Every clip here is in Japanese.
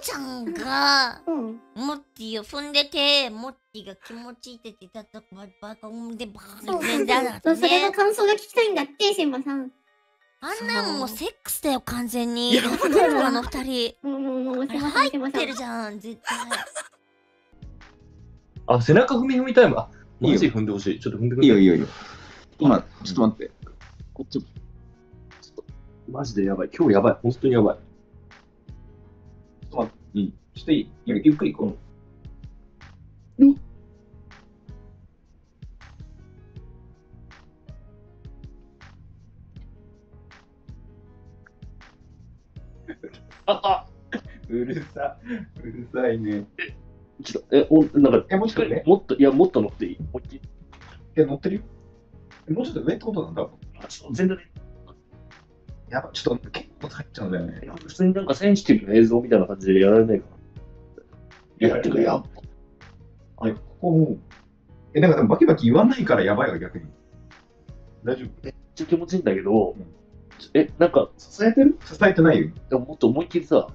ちゃんがうん。 モッティを踏んでて、モッティが気持ちいいって言ってたとこバカ音でバーって全然だったそれのね。 感想が聞きたいんだって、シンバさん。 あんなんもうセックスだよ、完全に。 いややってるわ、あの二人。 もう、 あれ入ってるじゃん、絶対。 あ、背中踏みたいもん。あ、 いいよマジ踏んでほしい。ちょっと踏んでくれ。 いいよいいよいいよ。今、ちょっと待って。こっち。 マジでやばい。今日やばい。本当にやばい。ちょっと待って。 うん。 ちょっといい？ゆっくり行こう。うるさいね。 ちょっと、なんか、 もうちょっとね。 もっと、いや、もっと乗っていい。もう一乗ってるよ。もうちょっと上ってことなんだ。 ちょっと全然ね。 やばい。ちょっと結構入っちゃうんだよね。 普通になんかセンシティブな映像みたいな感じでやられないかな。いや、てか、やっぱ。 ここもう。なんかバキバキ言わないからやばいわ、逆に。大丈夫？ めっちゃ気持ちいいんだけど、なんか、支えてる？ 支えてないよ。 でももっと思いっきりさ。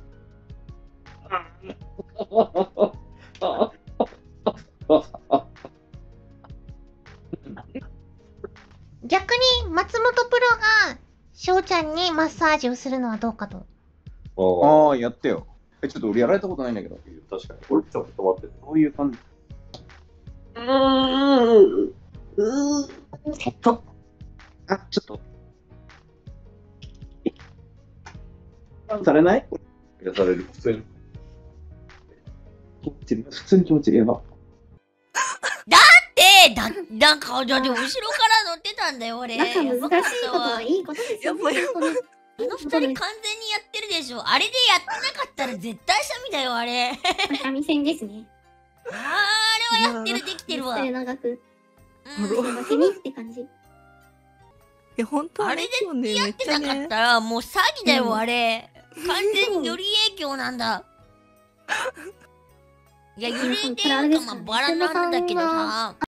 逆に松本プロが翔ちゃんにマッサージをするのはどうかと。 ああ、やってよ。ちょっと俺やられたことないんだけど。 確かに。俺ちょっと待って。 こういう感じ。ちょっと。あ、ちょっと。されない？ やされる。普通に。 普通に気持ちいい。やば。 なんか、だって後ろから乗ってたんだよ、俺。 仲難しいことはいいことですよね。 あの二人完全にやってるでしょ。あれでやってなかったら絶対シャミだよ、あれ。 三味線ですね。 あれはやってる、できてるわ。 長く。 うんだけにって感じ。 いや、本当あれでやってなかったらもう詐欺だよ、あれ。完全により影響なんだ。いや、より影響かまあバラなんだけどさ。